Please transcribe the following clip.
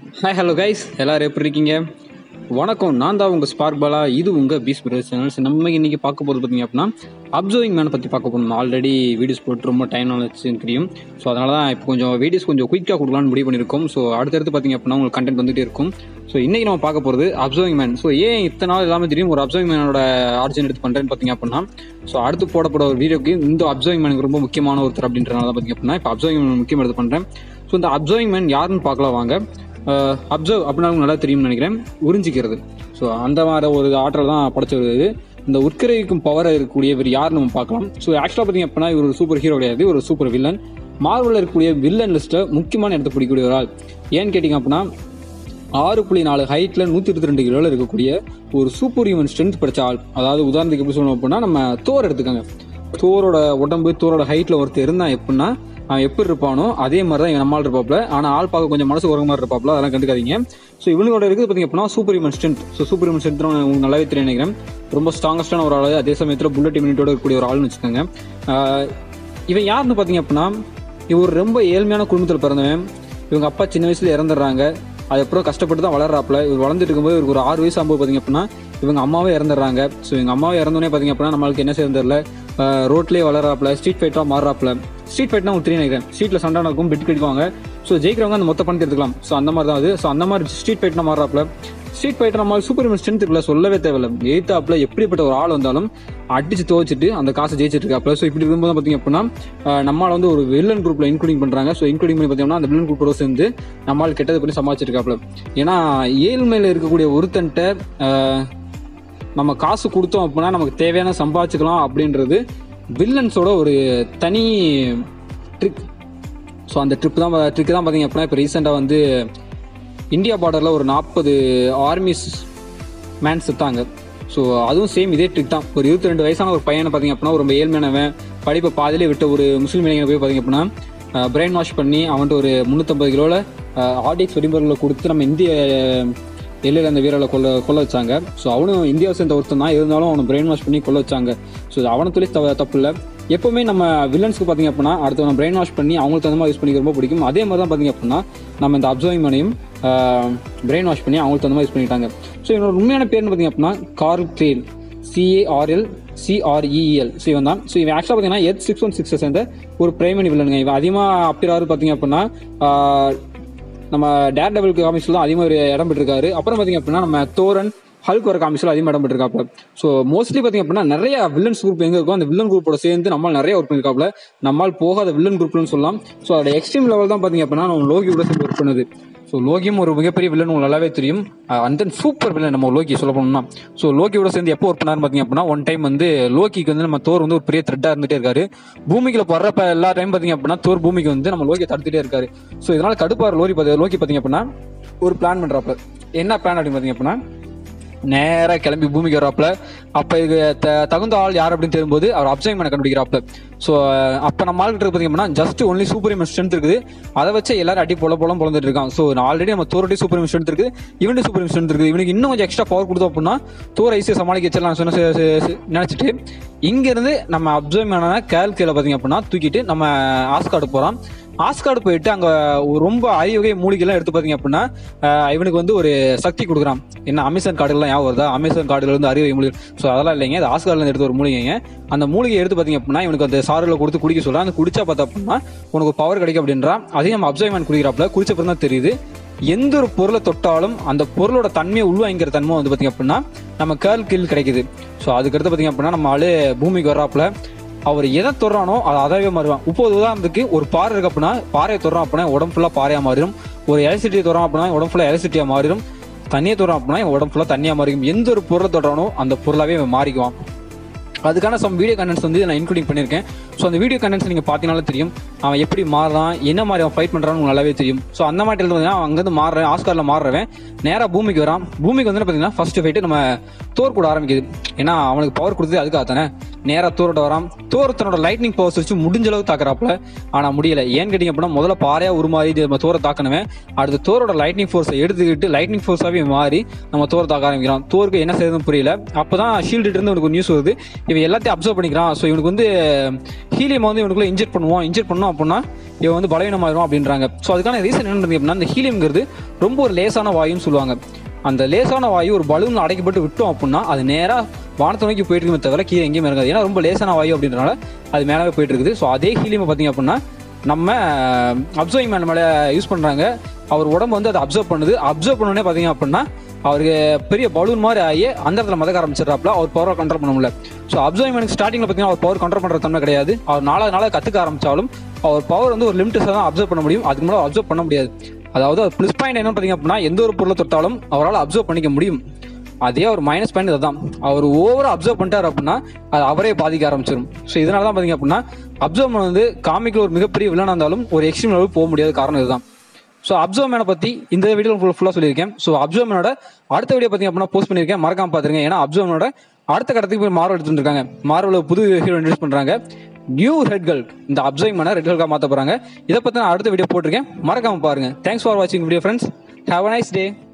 Hi hello guys, எல்லோரும் எப்படி இருக்கீங்க? வணக்கம், நான் தான் உங்கள் ஸ்பார்க் பாலா. இது உங்கள் பீஸ் பிரதர்ஸ் சேனல்ஸ். நம்ம இன்றைக்கி பார்க்க போகிறது பார்த்திங்க அப்படின்னா அப்சர்விங் மேனை பற்றி பார்க்க போகணும். ஆல்ரெடி வீடியோஸ் போட்டு ரொம்ப டைம் ஆச்சு தெரியும். ஸோ அதனால தான் இப்போ கொஞ்சம் வீடியோஸ் கொஞ்சம் குயிக்காக கொடுக்கலான்னு முடிவு பண்ணியிருக்கோம். ஸோ அடுத்தடுத்து பார்த்திங்க அப்படின்னா உங்களுக்கு கண்டென்ட் வந்துகிட்டே இருக்கும். ஸோ இன்றைக்கி நம்ம பார்க்க போகிறது அப்சர்விங் மேன். ஸோ ஏன் இத்தனை நாள் எல்லாமே தெரியும் ஒரு அப்சர்விங் மேனோட ஆர்ஜின் எடுத்து பண்ணுறேன்னு பார்த்திங்க அப்படின்னா, ஸோ அடுத்து போடப்பட ஒரு வீடியோக்கு இந்த அப்சர்விங் மேனுக்கு ரொம்ப முக்கியமான ஒருத்தர் அப்படின்றனால தான் பார்த்திங்க அப்படின்னா இப்போ அப்சர்விங் மேன் முக்கியம் எடுத்து பண்ணுறேன். ஸோ இந்த அப்சர்விங் மேன் யாருன்னு பார்க்கலாம் வாங்க. அப்சர்வ் அப்படின்னா நல்லா தெரியும்னு நினைக்கிறேன். உறிஞ்சிக்கிறது. ஸோ அந்த மாதிரி ஒரு ஆற்றல் தான் படைச்சது. இந்த உட்கரிக்கும் பவர் இருக்கக்கூடியவர் யார் நம்ம பார்க்கலாம். ஸோ ஆக்சுவலாக பார்த்தீங்க அப்படின்னா இவர் ஒரு சூப்பர் ஹீரோ கிடையாது, ஒரு சூப்பர் வில்லன். மார்வலில் இருக்கக்கூடிய வில்லன் லிஸ்ட்டை முக்கியமான இடத்த பிடிக்கக்கூடிய ஒரு ஆள். ஏன்னு கேட்டிங்க அப்படின்னா 6.4 ஹைட்டில் 122 கிலோவில் இருக்கக்கூடிய ஒரு சூப்பர் ஹியூமன் ஸ்ட்ரென்த் படித்த ஆள். அதாவது உதாரணத்துக்கு எப்படி சொல்லணும் அப்படின்னா, நம்ம தோர் எடுத்துக்கோங்க. தோரோட உடம்பு, தோரோட ஹைட்டில் ஒருத்தர் இருந்தால் எப்படின்னா அவன் எப்படி இருப்பானோ அதே மாதிரி தான் எங்கள் நம்மால் இருப்பாப்ல. ஆனால் ஆள் பார்க்க கொஞ்சம் மனசு ஒரு மாதிரி இருப்பாப்ல, அதெல்லாம் கண்டுக்காதீங்க. ஸோ இவனோட இருக்குது பார்த்திங்க அப்படின்னா super human strength. So super human strength உங்களுக்கு நல்லாவே தெரியும் நினைக்கிறேன். ரொம்ப ஸ்ட்ராங்கஸ்டான ஒரு ஆள், அதே சமயத்தில் புல்லட் இம்யூனிட்டியோட இருக்கக்கூடிய ஒரு ஆள்னு வச்சுக்கோங்க. இவன் யாருன்னு பார்த்தீங்க அப்படின்னா, இவர் ரொம்ப ஏழ்மையான குடும்பத்தில் பிறந்தவன். இவங்க அப்பா சின்ன வயசுல இறந்துடுறாங்க. அதுக்கப்புறம் கஷ்டப்பட்டு தான் வளர்றாப்புல. இவர் வளர்ந்துட்டு இருக்கும்போது இவருக்கு ஒரு 6 வயசு ஆகும்போது பார்த்திங்க அப்படின்னா இவங்க அம்மாவே இறந்துடுறாங்க. ஸோ இவங்க அம்மாவே இறந்தோடனே பார்த்திங்க அப்படின்னா நம்மளுக்கு என்ன செய்யறதில்ல, ரோட்லேயே வளராப்புல, ஸ்ட்ரீட் ஃபைட்டாக மாறுறாப்புல. ஸ்ட்ரீட் ஃபைட்னா உங்களுக்கு தெரியும் நினைக்கிறேன். ஸ்ட்ரீட்டில் சண்டை நடக்கும், பெட் கடிக்குவாங்க. ஸோ ஜெயிக்கிறவங்க அந்த மொத்த பணத்தை எடுத்துக்கலாம். ஸோ அந்த மாதிரி தான் அது. ஸோ அந்த மாதிரி ஸ்ட்ரீட் ஃபைட்னா மாறுறாப்புல. ஸ்ட்ரீட் ஃபைட்டர் நம்மளுக்கு சூப்பர் ஹியூமன் ஸ்ட்ரென்த் இருக்குல்ல, சொல்லவே தேவையில்லை. எய்த்தாப்புல எப்படிப்பட்ட ஒரு ஆள் வந்தாலும் அடிச்சு துவச்சிட்டு அந்த காசை ஜெயிச்சிட்டு இருக்காப்புல. ஸோ இப்படி இருக்கும்போது பார்த்திங்க அப்படின்னா நம்மளால் வந்து ஒரு வில்லன் குரூப்பில் இன்க்ளூடிங் பண்ணுறாங்க. ஸோ இன்க்ளூடிங் பண்ணி பார்த்தீங்கன்னா அந்த வில்லன் குரூப்போட சேர்ந்து நம்மளால் கெட்டது பண்ணி சமாளிச்சிருக்காப்புல. ஏன்னா ஏழ்மையில் இருக்கக்கூடிய ஒருத்தன்ட்ட நம்ம காசு கொடுத்தோம் அப்படின்னா நமக்கு தேவையான சம்பாதிச்சுக்கலாம் அப்படின்றது வில்லன்ஸோட ஒரு தனி ட்ரிக். ஸோ அந்த ட்ரிக்கு தான் பார்த்திங்க அப்படின்னா இப்போ ரீசெண்டாக வந்து இந்தியா பார்டரில் ஒரு 40 ஆர்மிஸ் மேன்ஸ் செத்தாங்க. ஸோ அதுவும் சேம் இதே ட்ரிக் தான். ஒரு 22 வயசான ஒரு பையனை பார்த்திங்க அப்படின்னா ரொம்ப ஏழ்மையானவன், படிப்பை பாதிலே விட்ட ஒரு முஸ்லீம் இளைஞனை போய் பார்த்திங்க அப்படின்னா பிரெயின் வாஷ் பண்ணி அவன்ட்டு ஒரு 350 கிலோவில் ஆர்டிஎக்ஸ் வெடிமருந்துகளை கொடுத்து நம்ம இந்திய எல்லையில் அந்த வீரர்களை கொல்ல வச்சாங்க. ஸோ அவனும் இந்தியாவை சேர்ந்த ஒருத்தன் தான், இருந்தாலும் அவனை பிரெயின் வாஷ் பண்ணி கொல்ல வச்சாங்க. ஸோ அவனை தொழில் தப்பு இல்லை. எப்போவுமே நம்ம வில்லன்ஸ்க்கு பார்த்திங்க அப்படின்னா அடுத்தவனை பிரெயின் வாஷ் பண்ணி அவங்களுக்கு தகுந்த மாதிரி யூஸ் பண்ணிக்க ரொம்ப பிடிக்கும். அதே மாதிரி தான் பார்த்திங்க அப்படின்னா நம்ம இந்த அப்சர்விங் மேனையும் பிரெயின் வாஷ் பண்ணி அவங்களுக்கு தகுந்த மாதிரி யூஸ் பண்ணிட்டாங்க. ஸோ இவனோட உண்மையான பேர்னு பார்த்திங்க அப்படின்னா கார்ல் க்ரேல், CARLCREL. ஸோ இவன் தான். ஸோ இவன் ஆக்சுவலாக பார்த்தீங்கன்னா H616 சேர்ந்த ஒரு பிரைமரி வில்லனுங்க. இவன் அதிகமாக அப்பியராரு பார்த்திங்க அப்படின்னா நம்ம டேர் டெவில் காமிக்ஸில் தான் அதிகமாக ஒரு இடம் பெற்றிருக்காரு. அப்புறம் பார்த்திங்க அப்படின்னா நம்ம தோரன், ஹல்க் வர காமிக்ஸில் அதிகமாக இடம் பெற்றிருக்காப்புல. ஸோ மோஸ்ட்லி பார்த்திங்க அப்படின்னா நிறைய வில்லன்ஸ் குரூப் எங்கே இருக்கும், அந்த வில்லன் குரூப்போட சேர்ந்து நம்மளால் நிறைய ஒர்க் பண்ணியிருக்காப்புல. நம்மால் போகாத வில்லன் குரூப்னு சொல்லலாம். ஸோ அதோட எக்ஸ்ட்ரீம் லெவல் தான் பார்த்திங்க அப்படின்னா நம்ம லோகியோட சேர்ந்து ஒர்க் பண்ணுது. ஸோ லோகியும் ஒரு மிகப்பெரிய வில்லன் உங்களுக்கு நல்லாவே தெரியும். அண்ட் தென் சூப்பர் வில்லன் நம்ம லோகி சொல்ல போனோம்னா. ஸோ லோகியோட சேர்ந்து எப்போ ஒர்க் பண்ணாருன்னு பார்த்திங்க அப்படின்னா ஒன் டைம் வந்து லோகிக்கு வந்து நம்ம தோர் வந்து ஒரு பெரிய த்ரெட்டாக இருந்துகிட்டே இருக்காரு. பூமிக்குள்ள போடுறப்ப எல்லா டைம் பார்த்திங்க அப்படின்னா தோர் பூமிக்கு வந்து நம்ம லோகியை தடுத்துட்டே இருக்காரு. ஸோ இதனால் கடுப்பார் லோகி பார்த்திங்க அப்படின்னா ஒரு பிளான் பண்ணுறாப்ப. என்ன பிளான் அப்படின்னு பார்த்திங்க அப்படின்னா நேராக கிளம்பி பூமிக்கு வர்றாப்புல. அப்போ இது தகுந்த ஆள் யார் அப்படின்னு தெரியும்போது அவர் அப்சர்விங் மேனை கண்டுபிடிக்கிறாப்புல. ஸோ அப்போ நம்ம ஆள்கிட்ட பார்த்திங்க அப்படின்னா just only super human strength இருக்குது. அதை வச்சு எல்லாரும் அடி போலம் பொழந்துட்டு இருக்கான். ஸோ ஆல்ரெடி நம்ம தோரோட சூப்பர் ஹியூமன் ஸ்ட்ரென்த் இருக்குது, இவனுடைய சூப்பர் ஹியூமன் ஸ்ட்ரென்த் இருக்குது. இவனுக்கு இன்னும் கொஞ்சம் எக்ஸ்ட்ரா பவர் கொடுத்தோம் அப்படின்னா தோரை ஈஸியாக சமாளிக்க வச்சிடலாம் நினச்சிட்டு இங்கேருந்து நம்ம அப்சர்விங் மேனான கேல்கேல பார்த்திங்க அப்படின்னா தூக்கிட்டு நம்ம ஆஸ்கார்டு போகிறான். ஆஸ்கார்டு போயிட்டு அங்கே ரொம்ப அரியவகை மூலிகைலாம் எடுத்து பார்த்திங்க அப்படின்னா இவனுக்கு வந்து ஒரு சக்தி கொடுக்குறான். என்ன அமேசான் காடுகள்லாம் ஞாபகம் வருதா? அமேசான் காடுகள் வந்து அரியவகை மூலிகை. ஸோ அதெல்லாம் இல்லைங்க, அது ஆஸ்கார்டில் எடுத்து ஒரு மூலிகைங்க. அந்த மூலிகை எடுத்து பார்த்திங்க அப்படின்னா இவனுக்கு அந்த சாறுகளை கொடுத்து குடிக்க சொல்கிறான். அந்த குடிச்சா பார்த்தா அப்படின்னா உனக்கு பவர் கிடைக்கும் அப்படின்றான். அதையும் நம்ம அப்சர்விங் மேன் குடிக்கிறாப்புல. குடிச்ச பிறகு தான் தெரியுது எந்த ஒரு பொருளை தொட்டாலும் அந்த பொருளோட தன்மையை உள்வாங்கிற தன்மை வந்து பார்த்திங்க அப்படின்னா நம்ம கேர்ள் கில் கிடைக்குது. ஸோ அதுக்கடுத்து பார்த்திங்க அப்படின்னா நம்ம ஆளு பூமிக்கு வர்றாப்புல. அவர் எதை தொடுறானோ அது அதாவே மாறுவான். 30 உதாரணத்துக்கு ஒரு பாறை இருக்கு அப்படின்னா பாறையை தொடுறான் அப்படின்னா உடம்பு ஃபுல்லாக பாறையாக மாறிடும். ஒரு எலக்ட்ரிசிட்டியை தொடுறான் அப்படின்னா உடம்பு ஃபுல்லாக எலக்ட்ரிசிட்டியாக மாறிடும். தண்ணியை தொடுறான் அப்படின்னா உடம்பு ஃபுல்லாக தண்ணியாக மாறிடும். எந்த ஒரு பொருளை தொடுறானோ அந்த பொருளாகவே மாறிக்குவான். அதுக்கான சம் வீடியோ கண்டென்ட்ஸ் வந்து நான் இன்க்ளூடிங் பண்ணியிருக்கேன். ஸோ அந்த வீடியோ கண்டென்ட்ஸ் நீங்கள் பார்த்தீங்கனாலும் தெரியும் அவன் எப்படி மாறுறான், என்ன மாதிரி அவன் ஃபைட் பண்ணுறான்னு நல்லாவே தெரியும். ஸோ அந்த மாதிரி பார்த்தீங்கன்னா அவன் அங்கேருந்து மாறுறேன், ஆஸ்காரில் மாறுறவன் நேராக பூமிக்கு வரான். பூமிக்கு வந்து பார்த்தீங்கன்னா ஃபர்ஸ்ட் ஃபைட்டு நம்ம தோர் கூட ஆரம்பிக்குது. ஏன்னா அவனுக்கு பவர் கொடுத்தது அதுக்காக தானே. நேராக தோரோட வரான். தோர் தன்னோட லைட்னிங் பவர்ஸ் வச்சு முடிஞ்ச அளவு தாக்குறாப்புல. ஆனால் முடியலை. ஏன்னு கேட்டிங்க அப்படின்னா முதல்ல பாறையாக உருமாறி நம்ம தோரை தாக்கணுவேன். அடுத்து தோரோட லைட்னிங் ஃபோர்ஸை எடுத்துக்கிட்டு லைட்னிங் ஃபோர்ஸாகவே மாறி நம்ம தோரை தாக்க ஆரம்பிக்கிறான். தோருக்கு என்ன செய்யறதுன்னு புரியல. அப்போ தான் ஷீல்டு இருந்து உனக்கு நியூஸ் வருது, இவன் எல்லாத்தையும் அப்சர்வ் பண்ணிக்கிறான். ஸோ இவனுக்கு வந்து ஹீலியம் வந்து இவனுக்குள்ள இன்ஜெக்ட் பண்ணோம் அப்படின்னா இவன் வந்து பலவீனமாயிரும் அப்படின்றாங்க. ஸோ அதுக்கான ரீசன் என்னன்னு அப்படின்னா, இந்த ஹீலியம்ங்கிறது ரொம்ப ஒரு லேசான வாயுன்னு சொல்லுவாங்க. அந்த லேசான வாயு ஒரு பலூன் அடைக்கப்பட்டு விட்டோம் அப்படின்னா அது நேராக வானத்தை நோக்கி போயிட்டு இருக்குமே தவிர கீழே எங்கேயும் இருக்காது. ஏன்னா ரொம்ப லேசான வாயு அப்படின்றனால அது மேலே போயிட்டு இருக்குது. ஸோ அதே ஹீலியம் பார்த்தீங்க அப்படின்னா நம்ம அப்சர்விங் மேன் மேலே யூஸ் பண்ணுறாங்க. அவர் உடம்பு வந்து அதை அப்சர்வ் பண்ணோடனே பார்த்தீங்க அப்படின்னா அவருக்கு பெரிய பலூன் மாதிரி ஆகி அந்த இடத்துல மதக்க ஆரம்பிச்சிடறாப்புல. அவர் பவரை கண்ட்ரோல் பண்ண முடியல. ஸோ அப்சர்விங் மேனுக்கு ஸ்டார்டிங்கில் பார்த்தீங்கன்னா அவர் பவர் கண்ட்ரோல் பண்ணுற தன்மை கிடையாது. அவர் நாளாக கற்றுக்க ஆரம்பித்தாலும் அவர் பவர் வந்து ஒரு லிமிட்டஸாக தான் அப்சர்வ் பண்ண முடியும். அதுக்கு மேலே அப்சர்வ் பண்ண முடியாது. அதாவது ப்ளஸ் பாயிண்ட் என்ன பார்த்தீங்க அப்படின்னா எந்த ஒரு பொருளை தொட்டாலும் அவரால் அப்சர்வ் பண்ணிக்க முடியும். அதே ஒரு மைனஸ் பாயிண்ட் இதுதான், அவர் ஓவராக அப்சர்வ் பண்ணிட்டார் அப்படின்னா அது அவரே பாதிக்க ஆரம்பிச்சிடும். ஸோ இதனால தான் பார்த்தீங்க அப்படின்னா அப்சர்வ் மேன் வந்து காமிக்கில் ஒரு மிகப்பெரிய வில்லனாக இருந்தாலும் ஒரு எக்ஸ்ட்ரீம் லெவல் போக முடியாத காரணம் இதுதான். ஸோ அப்சர்வ் மேனை பற்றி இந்த வீடியோ ஃபுல்லாக சொல்லியிருக்கேன். ஸோ அப்சர்வ் மேனோட அடுத்த வீடியோ பார்த்தீங்க அப்படின்னா போஸ்ட் பண்ணியிருக்கேன், மறக்காம பார்த்துருங்க. ஏன்னா அப்சர்வ் மேனோட அடுத்த கட்டத்துக்கு போய் மார்வல் எடுத்துட்டு இருக்காங்க. மார்வல் புது ஹீரோ இன்ட்ரோடியூஸ் பண்ணுறாங்க. நியூ ரெட்கள் இந்த அப்சர்விங் மேனை ரெட் ஹல்காக மாற்ற போகிறாங்க. இதை பற்றி நான் அடுத்த வீடியோ போட்டிருக்கேன், மறக்காம பாருங்க. தேங்க்ஸ் ஃபார் வாட்சிங் video friends. Have a nice day.